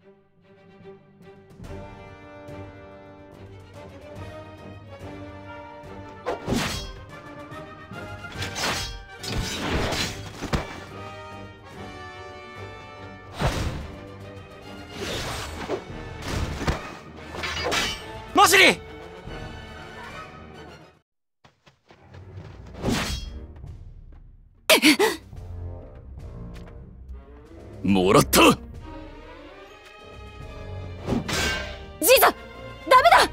マシリー！もらった。 ジーザ、ダメだ。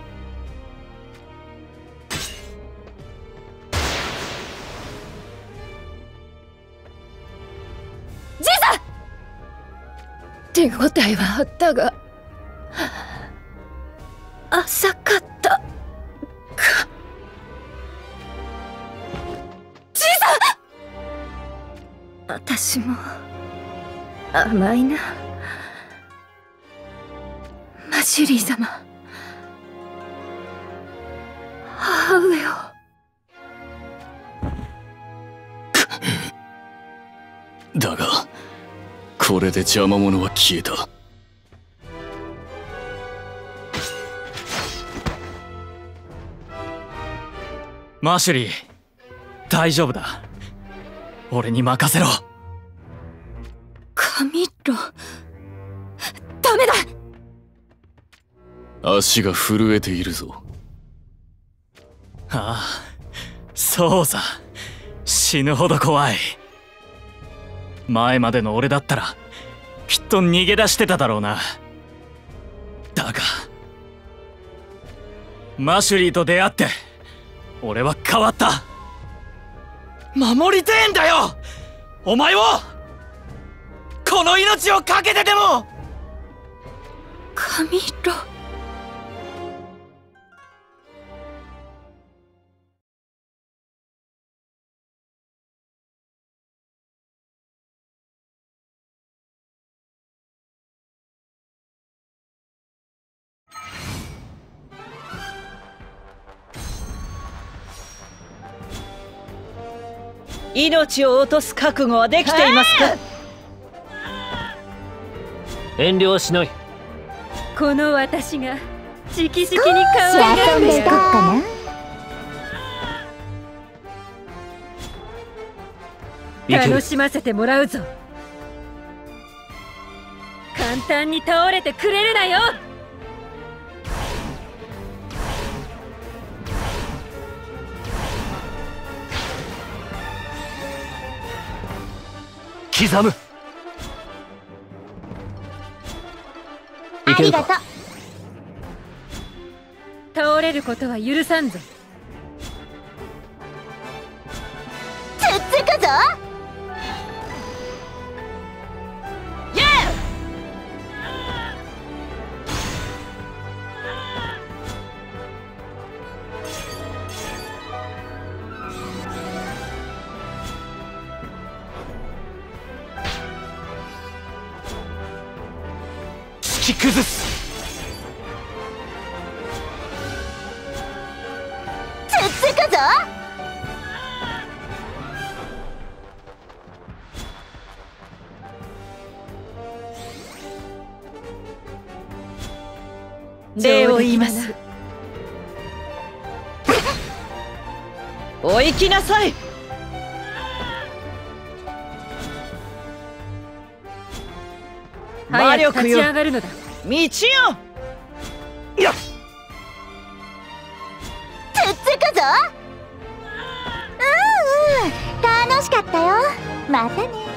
ジーザ、手応えはあったが浅かったか。ジーザ、私も甘いな。マシュリー様、母上を。 だがこれで邪魔者は消えた。マシュリー、大丈夫だ。俺に任せろ。 カミロ、ダメだ。 足が震えているぞ。ああ、そうさ。死ぬほど怖い。前までの俺だったらきっと逃げ出してただろうな。だがマシュリーと出会って俺は変わった。守りてえんだよ、お前を。この命を懸けてでも。 カミロ、 命を落とす覚悟はできていますか？ 遠慮はしない。 この私が直々に可愛がるよ。楽しませてもらうぞ。簡単に倒れてくれるなよ。 刻む。いけるか。 倒れることは許さんぞ。 つっつくぞ。 突き崩す。 つっつくぞ。 礼を言います。お行きなさい。魔早く立ち力よ、 上がるのだ。 道よ。 やっ。 つっつくぞ。楽しかったよ。またね。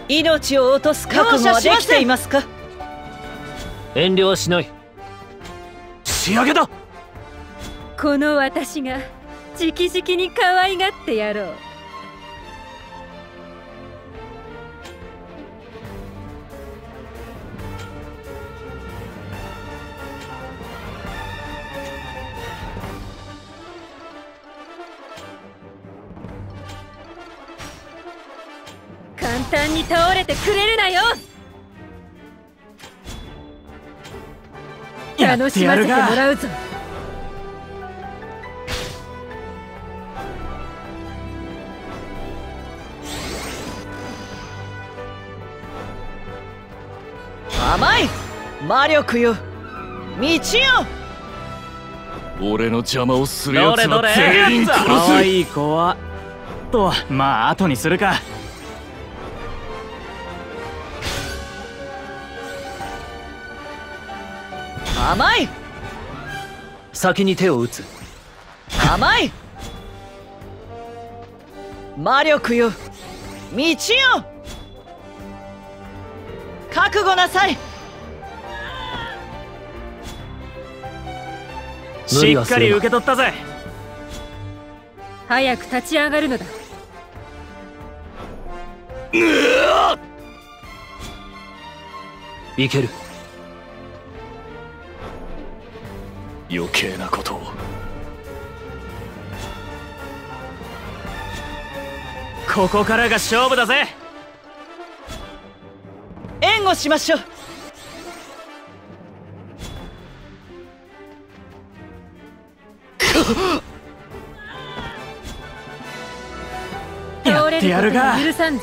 命を落とす覚悟はできていますか？ 遠慮はしない。 仕上げだ。 この私が直々に可愛がってやろう。簡単に倒れてくれるなよ。楽しませてもらうぞ。 甘い魔力よ、道よ。 俺の邪魔をするやつはどれどれ全員殺す。 可愛い子はとまあ後にするか。 甘い先に手を打つ。 甘い魔力よ、道よ。覚悟なさい。 しっかり受け取ったぜ。 早く立ち上がるのだ。 いける。 余計なことを。 ここからが勝負だぜ。 援護しましょう。 倒れることは許さんぞ。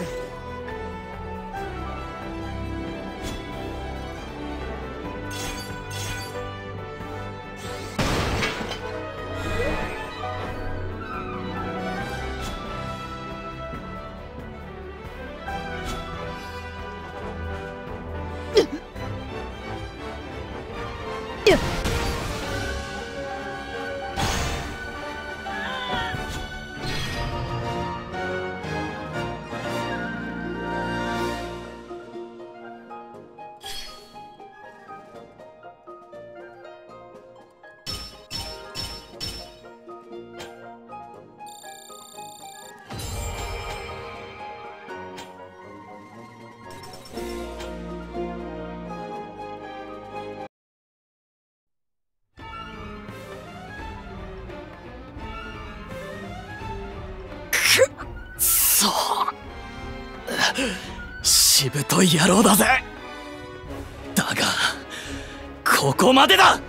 しぶとい野郎だぜ。だがここまでだ。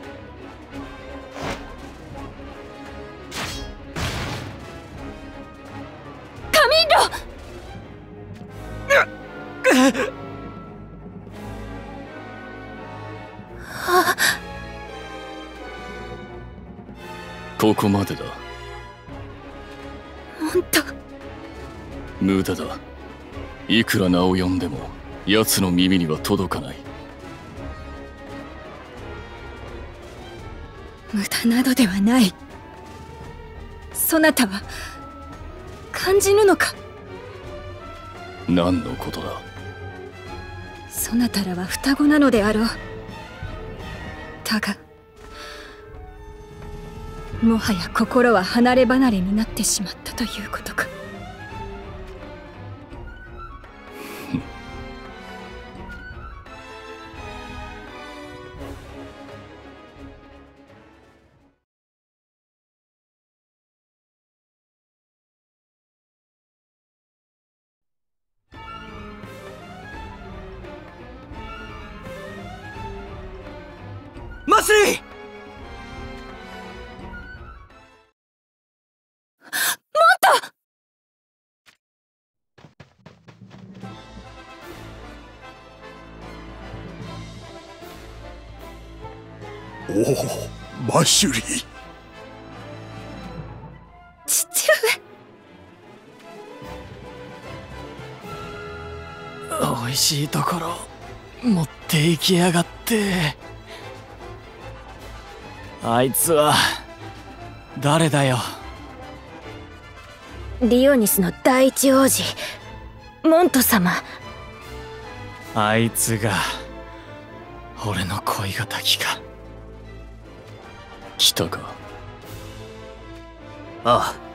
カミンロ。 ここまでだ。 本当。 無駄だ。いくら名を呼んでも奴の耳には届かない。 無駄などではない。そなたは感じぬのか。 何のことだ。 そなたらは双子なのであろう。だがもはや心は離れ離れになってしまったということか。 マシリー。 おお、マシュリー。 父上。おいしいところ持って行きやがって。あいつは誰だよ。 ディオニスの第一王子モント様。 あいつが俺の恋敵か。 来たか。ああ。